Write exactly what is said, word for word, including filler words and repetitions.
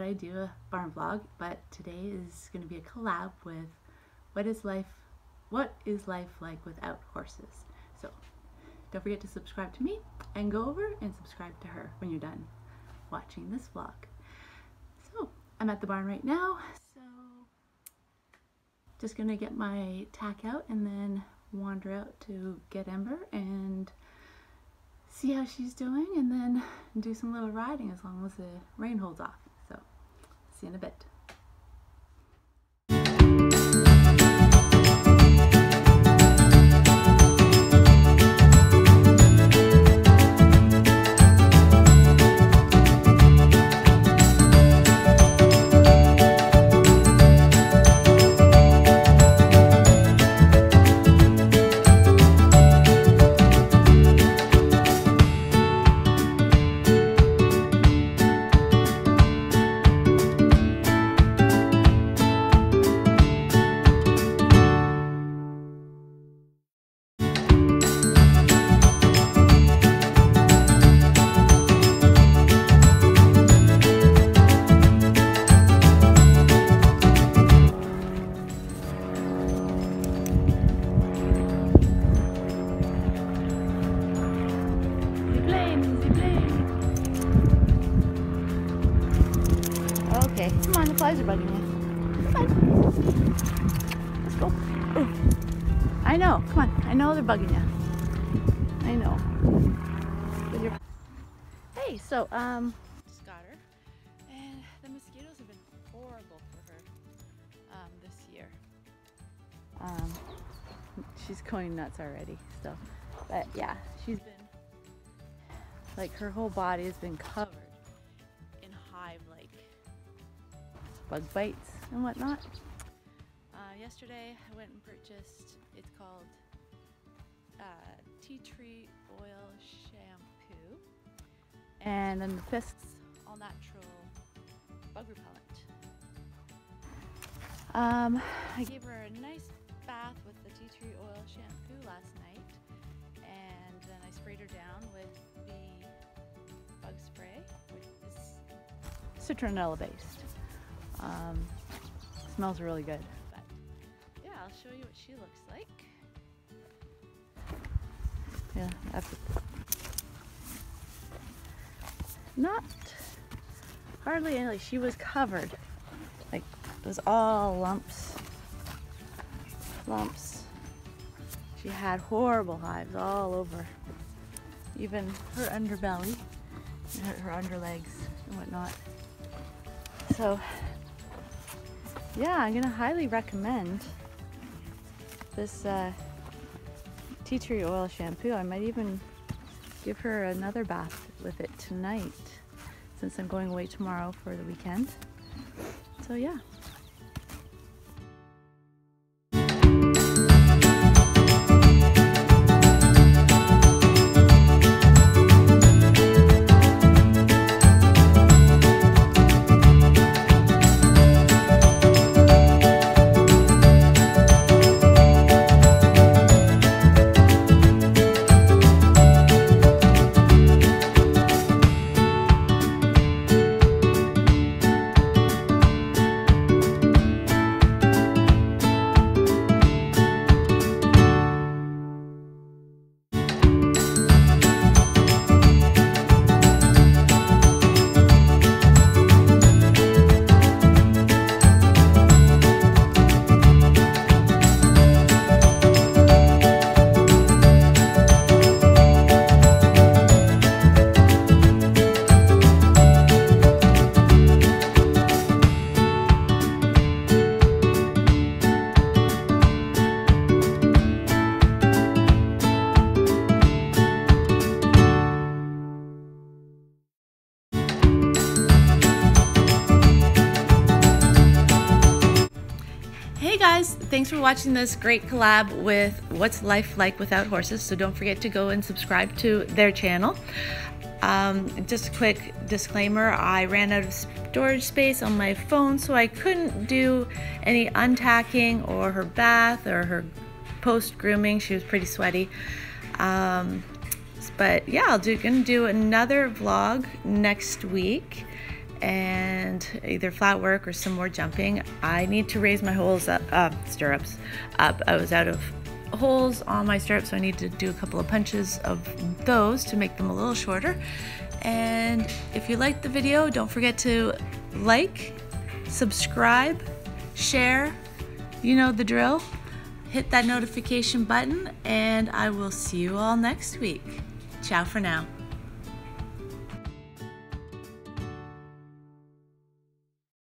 I do a barn vlog, but today is going to be a collab with what is life what is life like without horses. So don't forget to subscribe to me and go over and subscribe to her when you're done watching this vlog. So I'm at the barn right now, so just gonna get my tack out and then wander out to get Ember and see how she's doing, and then do some little riding as long as the rain holds off. So see you in a bit. Okay, come on, the flies are bugging you. Come on. Let's go. Ooh. I know, come on. I know they're bugging you. I know. With your... Hey, so, um, just got her. And the mosquitoes have been horrible for her um, this year. Um, she's going nuts already, so. But yeah, she's been, like, her whole body has been covered in hive-like bug bites and whatnot. Uh, yesterday I went and purchased, it's called uh, tea tree oil shampoo, and then the Fisk's all natural bug repellent. Um, I gave her a nice bath with the tea tree oil shampoo last night, and then I sprayed her down with the bug spray, which is citronella based. Um, smells really good. But yeah, I'll show you what she looks like. Yeah, that's not hardly any. Like, she was covered. Like, it was all lumps. Lumps. She had horrible hives all over. Even her underbelly, and her, her underlegs and whatnot. So yeah, I'm gonna highly recommend this uh, tea tree oil shampoo. I might even give her another bath with it tonight, since I'm going away tomorrow for the weekend. So yeah. Guys, thanks for watching this great collab with What's Life Like Without Horses. So don't forget to go and subscribe to their channel. Um, just a quick disclaimer, I ran out of storage space on my phone, so I couldn't do any untacking or her bath or her post grooming. She was pretty sweaty. Um, but yeah, I'll do, gonna do another vlog next week. and either flat work or some more jumping. I need to raise my holes up, uh, stirrups up. I was out of holes on my stirrups, so I need to do a couple of punches of those to make them a little shorter. And if you liked the video, don't forget to like, subscribe, share, you know the drill. Hit that notification button, and I will see you all next week. Ciao for now.